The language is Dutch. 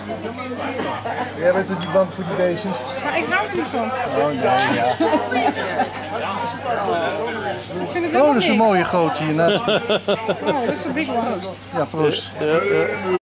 Jij bent toch niet bang voor die beestjes? Maar ik hou er niet van. Oh nee, ja. Ik vind het Oh, dat is een mooie grote hiernaast. Oh, dat is een big one. Ja, proost.